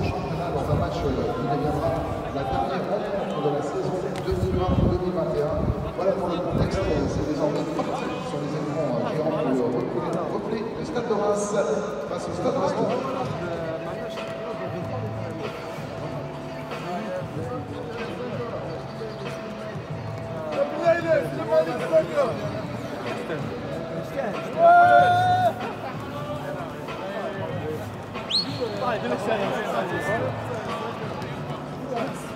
en championnat dans un match qui deviendra la dernière rencontre de la saison 2020-2021. Voilà pour le contexte, c'est désormais parti sur les écrans géants pour reculer le stade de Reims face au stade Restaurant. Vai, deve ser.